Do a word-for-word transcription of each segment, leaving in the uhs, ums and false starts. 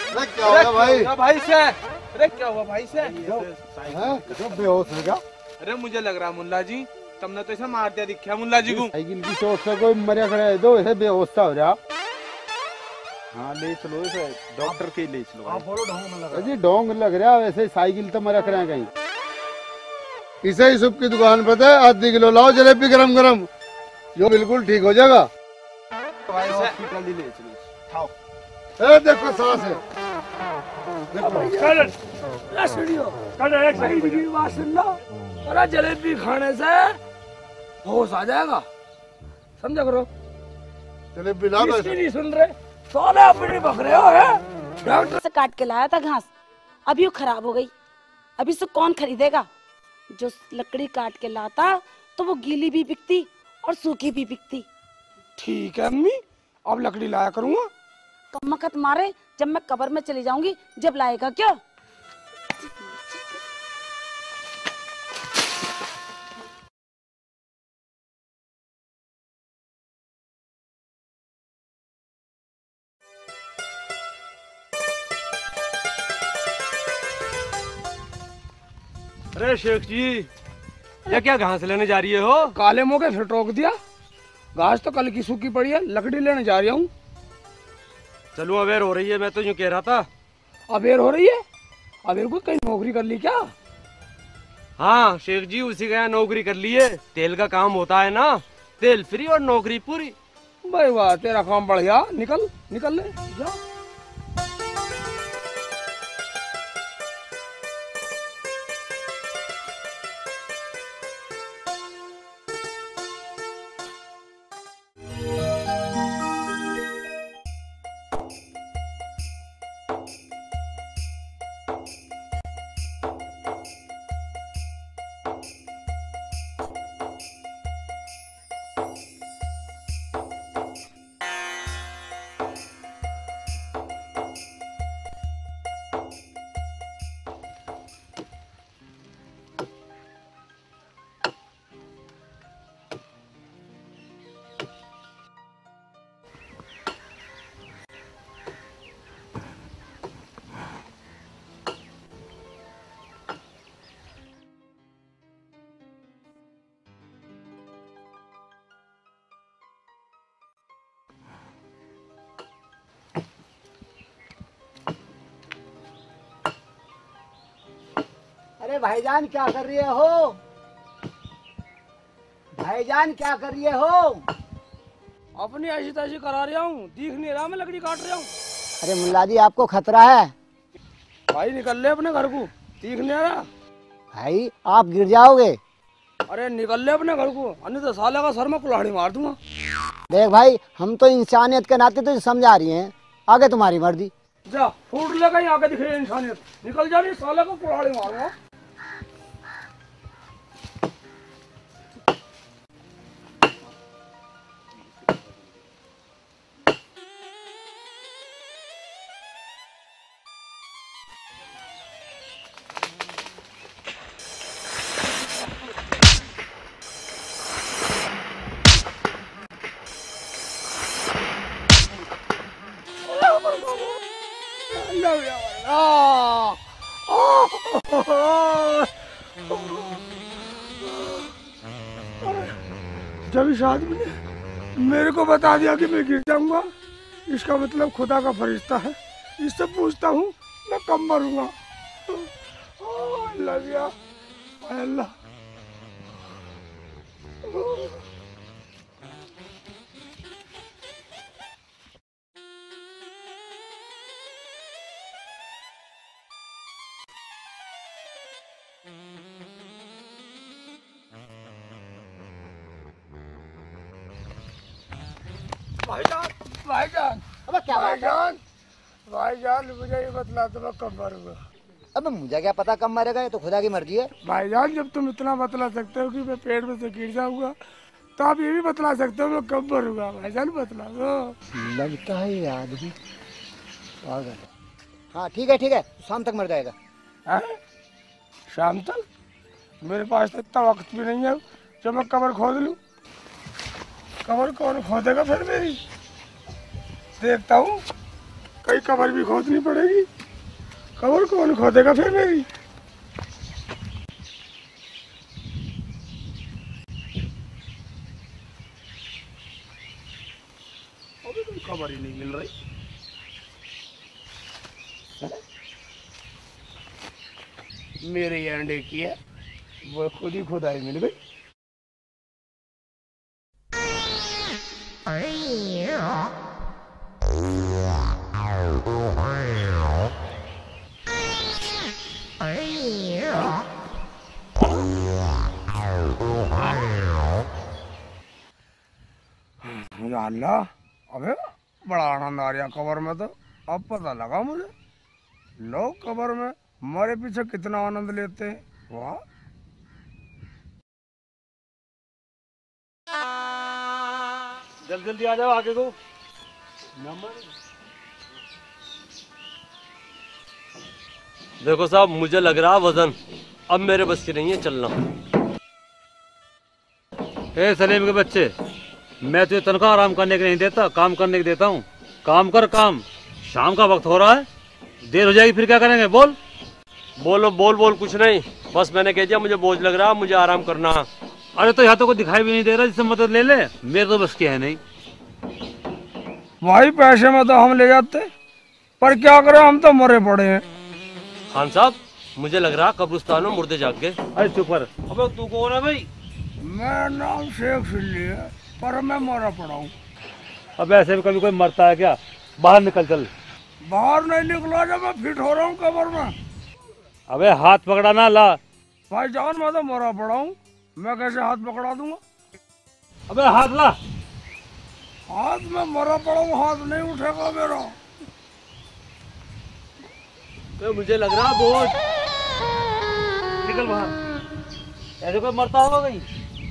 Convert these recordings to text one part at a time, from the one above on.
अरे क्या हुआ भाई? भाई से अरे क्या हुआ भाई से? जो बेहोश हो गया। अरे मुझे लग रहा मुल्ला जी तुमने तो ऐसा मार दिया दिखा मुल्ला जी को। साइकिल की चोट से कोई मरिया खड़ा है दो ऐसे बेहोश सा हो रहा। हाँ ले चलो इसे डॉक्टर के ले चलो। आप बोलो ढोंग लग रहा है। जी ढोंग लग रहा है वैसे साइकिल तो मरिया खड़ा है कहीं। इसे ही सुप की दुकान पर थे आधी किलो लाओ जलेबी गरम गरम जो बिल्कुल ठीक हो जाएगा। भाई हॉस्पिटल ही ले चलो। खाओ। ए देखो सांस है। अरे जलेबी खाने से होश आ जाएगा समझा करो। जलेबी ला दो। नहीं सुन रहे साले अपनी बकरे हो है। डॉक्टर से काट के लाया था घास अभी वो खराब हो गई। अभी से कौन खरीदेगा? जो लकड़ी काट के लाता तो वो गीली भी बिकती और सूखी भी बिकती। ठीक है अम्मी अब लकड़ी लाया करूंगा। कमकत मारे जब मैं कब्र में चली जाऊंगी जब लाएगा क्या? अरे शेख जी ये क्या घास लेने जा रही है हो? काले मुंह के फिर टोक दिया। घास तो कल की सूखी पड़ी है लकड़ी लेने जा रहा हूँ। चलो अवेयर हो रही है मैं तो यूँ कह रहा था। अवेयर हो रही है? अवेयर को कहीं नौकरी कर ली क्या? हाँ शेख जी उसी का यहाँ नौकरी कर ली है। तेल का काम होता है ना तेल फ्री और नौकरी पूरी। भाई वाह तेरा काम बढ़िया। निकल निकल ले जा। अरे भाईजान क्या कर रही हो? भाईजान क्या कर रही हो? अपनी ऐसी तैसी करा रहा हूँ। दिख नहीं रहा मैं लकड़ी काट रहा हूँ। अरे मुल्ला जी आपको खतरा है। भाई निकल ले अपने घर को। दिख नहीं रहा भाई आप गिर जाओगे। अरे निकल ले अपने घर को अन्य तो साले का सर में कुल्हाड़ी मार दूंगा। देख भाई हम तो इंसानियत के नाते तुझे समझा रही हैं आगे तुम्हारी मर्जी। जा फूट ले कहीं आगे दिख रही है इंसानियत। निकल जा रही साले को कुल्हाड़ी मारूंगा। जब इस आदमी ने मेरे को बता दिया कि मैं गिर जाऊंगा इसका मतलब खुदा का फरिश्ता है। इससे पूछता हूँ मैं कब मरूंगा। अल्लाह दिया अल्लाह। भाईजान भाईजान अब क्या भाईजान भाईजान मुझे ये बतला दो मैं कब मरूंगा। अब मुझे क्या पता कब मरेगा ये तो खुदा की मर्जी है। भाईजान जब तुम इतना बतला सकते हो कि मैं पेट में से गिर जाऊंगा तो आप ये भी बतला सकते हो मैं कब मरूंगा। भाईजान बतला दो। लगता है ये आदमी पागल है। हाँ ठीक है ठीक है शाम तक मर जाएगा। है? शाम तक? मेरे पास तो इतना वक्त भी नहीं है जब मैं कब्र खोद लूं। कब्र कौन खोदेगा फिर मेरी? देखता हूँ कई कबर भी खोदनी पड़ेगी। कबर कौन खोदेगा फिर मेरी? अभी तो खबर ही नहीं मिल रही। मेरे अंडे की है वो खुद ही खुदाई मिल गई। या अल्लाह, अबे बड़ा आनंद आ रहा कबर में। तो अब पता लगा मुझे लोग कबर में हमारे पीछे कितना आनंद लेते हैं। वाह, जल्दी जल्दी आ जाओ आगे को। देखो साहब, मुझे लग रहा वजन अब मेरे बस की नहीं है चलना। ए सलीम के बच्चे, मैं तुझे तनख्वाह आराम करने के नहीं देता, काम करने के देता हूँ। काम कर काम। शाम का वक्त हो रहा है, देर हो जाएगी, फिर क्या करेंगे? बोल बोलो। बोल बोल कुछ नहीं, बस मैंने कह दिया मुझे बोझ लग रहा, मुझे आराम करना। अरे तो यहाँ तो कोई दिखाई भी नहीं दे रहा जिससे मदद ले ले। मेरे तो बस की है नहीं भाई। पैसे में तो हम ले जाते, पर क्या करें, हम तो मरे पड़े हैं। खान साहब, मुझे लग रहा कब्रिस्तान में मुर्दे जाग गए। अरे चुप कर। अबे तू कौन है भाई? मेरा नाम शेख सिल्ली है, पर मैं मरा पड़ा हूँ। अब ऐसे में कभी कोई मरता है क्या? बाहर निकल चल। बाहर नहीं निकला जब मैं फिट हो रहा हूँ कबर में। अबे हाथ पकड़ाना ला। भाई जान, मैं तो मरा पड़ा हूँ, मैं कैसे हाथ पकड़ा दूंगा? अबे हाथ ला। हाथ में मरा पड़ा हूँ, हाथ नहीं उठेगा मेरा। तो मुझे लग रहा बोझ। निकल बाहर। ऐसे कोई मरता होगा कहीं?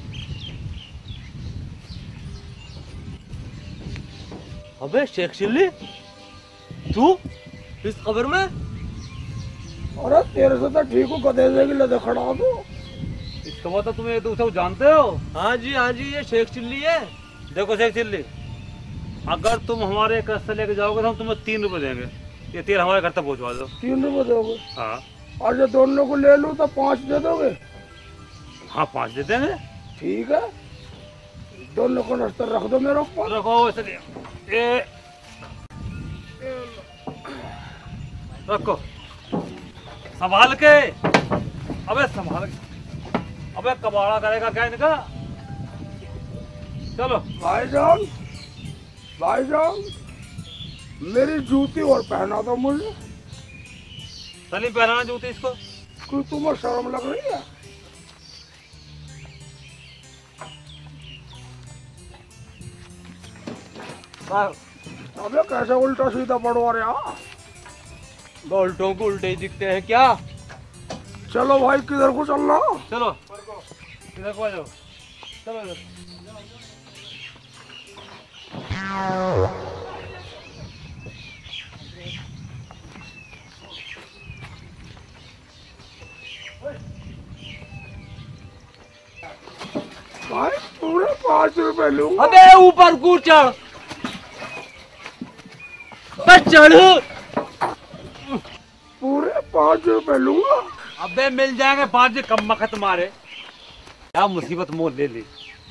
अबे शेख चिल्ली, तू इस कब्र में? अरे तेरे से तो ठीक हूँ, गधे की लदे खड़ा दो। इसका मतलब तुम एक दूसरे को जानते हो? हाँ जी हाँ जी, ये शेख चिल्ली है। देखो शेख चिल्ली, अगर तुम हमारे घर से लेके जाओगे तो हम तुम्हें तीन रुपए देंगे। ये तेल हमारे घर तक पहुँचवा दो। तीन रुपए दोगे? हाँ। और जो दोनों को ले लूँ तो पाँच दे दोगे? हाँ पाँच दे देंगे। ठीक है, दोनों को नाश्ता रख दो मेरे ऊपर। रखो ऐसे। ये रखो संभाल के। अबे संभाल के। अबे कबाड़ा करेगा क्या इनका? चलो। भाईजान, भाईजान, मेरी जूती और पहना दो मुझे। सलीम पहनाना जूती इसको। क्यों, तुम्हें शर्म लग रही है? अबे कैसे उल्टा सीधा पड़वा रहा? उल्टों को उल्टे ही दिखते हैं क्या? चलो भाई, किधर को चलना? चलो इधर को आ जाओ। चलो इधर। भाई पूरे पाँच रुपए लूंगा। अबे ऊपर कूद चढ़। चढ़। पूरे पाँच रुपए लूंगा। अबे मिल जाएंगे पाँच। कम मखत मारे, क्या मुसीबत मोल ले ली।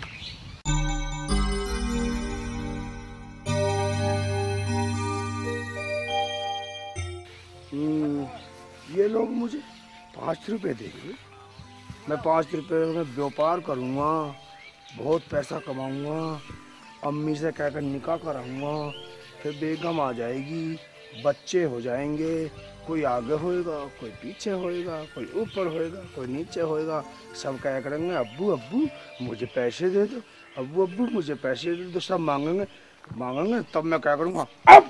ये लोग मुझे पाँच रुपए देंगे, मैं पाँच रुपए में व्यापार करूँगा, बहुत पैसा कमाऊँगा, अम्मी से कहकर निकाह कराऊँगा, फिर बेगम आ जाएगी, बच्चे हो जाएंगे, कोई आगे होएगा, कोई पीछे होएगा, कोई ऊपर होएगा, कोई नीचे होएगा। सब क्या करेंगे, अब्बू अब्बू मुझे पैसे दे दो, अब्बू अब्बू मुझे पैसे दे दो। सब मांगेंगे मांगेंगे तब मैं क्या करूँगा?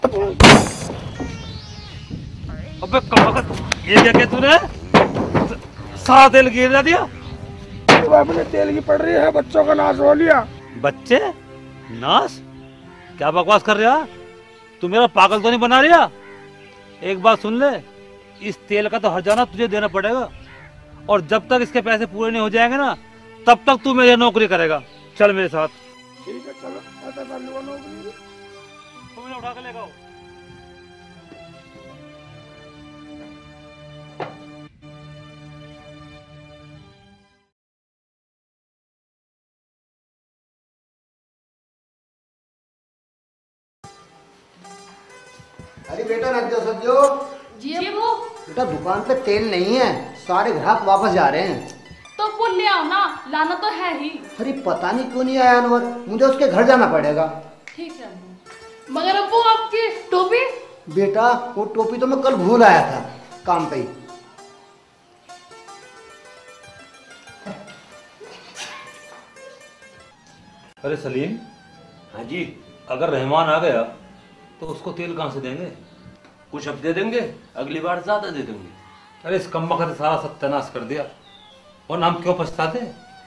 अबे कमाल, ये क्या किया तूने? सारा तेल गिरा दिया। तो अपने तेल की पड़ रही है, बच्चों का नाश हो लिया। बच्चे नाश? क्या बकवास कर रहा? तू मेरा पागल तो नहीं बना रहा? एक बात सुन ले, इस तेल का तो हर्जाना तुझे देना पड़ेगा, और जब तक इसके पैसे पूरे नहीं हो जाएंगे ना, तब तक तू मेरी नौकरी करेगा। चल मेरे साथ। ठीक है चलो, ऐसा कर लो नौकरी। तुम उठा के ले जाओ। अरे बेटा रख दो सब्जियों। जी वो बेटा दुकान पे तेल नहीं है, सारे ग्राहक वापस जा रहे हैं। तो पुल ले आओ ना, लाना तो है ही। अरे पता नहीं क्यों नहीं आया अनवर, मुझे उसके घर जाना पड़ेगा। ठीक है अब्बू। मगर अब्बू आपकी टोपी? बेटा वो टोपी तो मैं कल भूल आया था काम पे ही। अरे सलीम, हाँ जी। अगर रहमान आ गया तो उसको तेल कहाँ से देंगे? कुछ अब दे देंगे, अगली बार ज्यादा दे देंगे। अरे इस कम्बख्त ने सारा सत्यानाश कर दिया, और हम क्यों पछताते?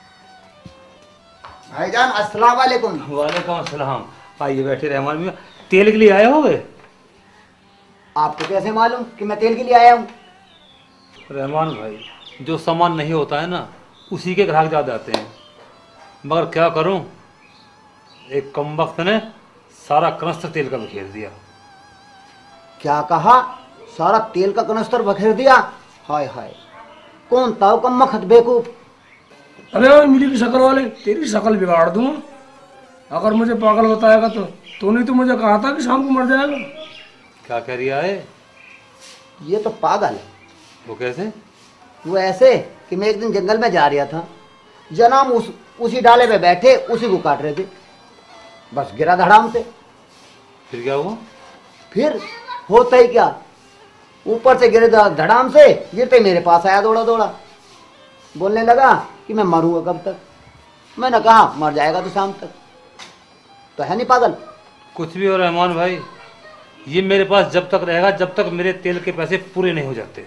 भाईजान अस्सलाम वालेकुम। वालेकुम अस्सलाम। आइए बैठे रहमान मियां, तेल के लिए आए हो गए? आपको कैसे मालूम कि मैं तेल के लिए आया हूँ? रहमान भाई, जो सामान नहीं होता है ना उसी के ग्राहक ज्यादा आते हैं, मगर क्या करूं, एक कमबख्त ने सारा कनस्तर तेल का बखेर दिया। क्या कहा? सारा तेल का कनस्तर बखेर दिया? हाय हाय, कौन था वो कमबख्त बेवकूफ? अरे मिली की शक्ल वाले, तेरी शक्ल बिगाड़ दूंगा। अगर मुझे पागल बताएगा तो तूने तो मुझे कहा था कि शाम को मर जाएगा। क्या कह रिया है? ये तो पागल है। वो कैसे? वो ऐसे कि मैं एक दिन जंगल में जा रहा था, जनाब उस उसी डाले पे बैठे उसी को काट रहे थे, बस गिरा धड़ाम से। फिर क्या हुआ? फिर होता ही क्या, ऊपर से गिरे धड़ाम से, गिरते मेरे पास आया दौड़ा दौड़ा, बोलने लगा कि मैं मरूंगा कब तक। मैंने कहा मर जाएगा तो शाम तक। तो है नहीं पागल? कुछ भी हो रहमान भाई, ये मेरे पास जब तक रहेगा जब तक मेरे तेल के पैसे पूरे नहीं हो जाते।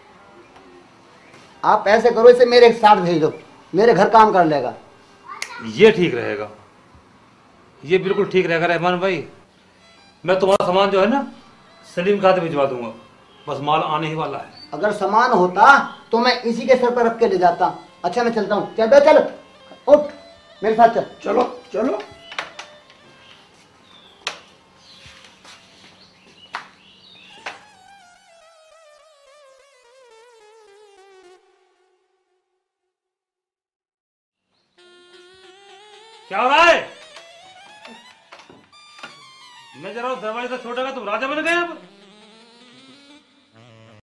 आप ऐसे करो, इसे मेरे साथ भेज दो, मेरे घर काम कर लेगा। ये ठीक रहेगा, ये बिल्कुल ठीक रहेगा रहमान भाई। मैं तुम्हारा सामान जो है ना सलीम खाते भिजवा दूंगा, बस माल आने ही वाला है। अगर सामान होता तो मैं इसी के सर पर रख के ले जाता। अच्छा मैं चलता हूँ। चल बे चल, उठ मेरे साथ चल। चलो चलो। क्या हो रहा है? मैं जरा दरवाजे से छोटा का तुम राजा बन गए अब।